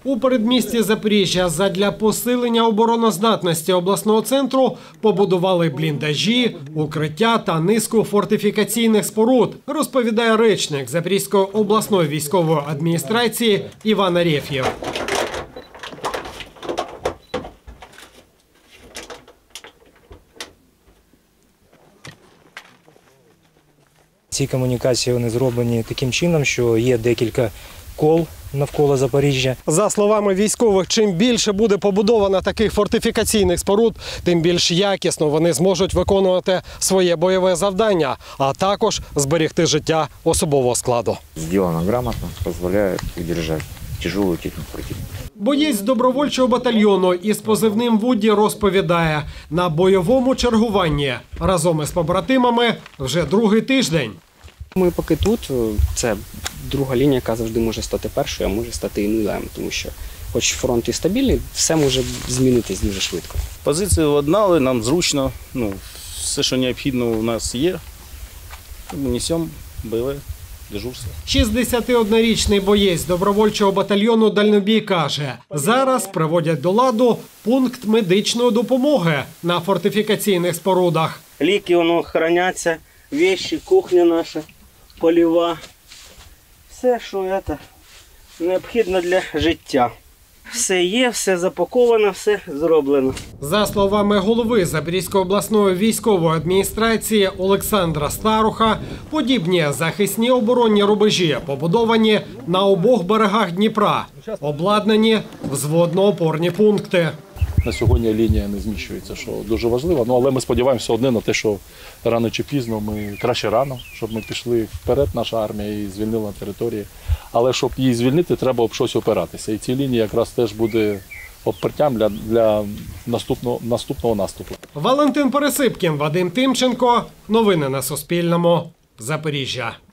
У передмісті Запоріжжя задля посилення обороноздатності обласного центру побудували бліндажі, укриття та низку фортифікаційних споруд, розповідає речник Запорізької обласної військової адміністрації Іван Ареф'єв. Ці комунікації вони зроблені таким чином, що є декілька кол навколо Запоріжжя. За словами військових, чим більше буде побудовано таких фортифікаційних споруд, тим більш якісно вони зможуть виконувати своє бойове завдання, а також зберегти життя особового складу. Зроблено грамотно, дозволяє удержати тяжелу техніку противника. Боєць добровольчого батальйону із позивним «Вуді» розповідає, на бойовому чергуванні разом із побратимами вже другий тиждень. Ми поки тут, це друга лінія, яка завжди може стати першою, а може стати і нулем, тому що хоч фронт і стабільний, все може змінитись дуже швидко. Позицію обладнали, нам зручно, все, що необхідно у нас є, ми несемо бойове дежурство. 61-річний боєць добровольчого батальйону «Дальнобій» каже, зараз приводять до ладу пункт медичної допомоги на фортифікаційних спорудах. Ліки воно храняться, вещи, кухня наша, польова. Все, що необхідно для життя. Все є, все запаковано, все зроблено. За словами голови Запорізької обласної військової адміністрації Олександра Старуха, подібні захисні оборонні рубежі побудовані на обох берегах Дніпра, обладнані взводно-опорні пункти. На сьогодні лінія не зміщується, що дуже важливо. Але ми сподіваємося одне на те, що рано чи пізно, краще рано, щоб ми пішли вперед, наша армія, і звільнила території. Але щоб її звільнити, треба об щось опиратися. І ці лінії якраз теж буде обпертям для наступного наступу. Валентин Пересипкін, Вадим Тимченко. Новини на Суспільному. Запоріжжя.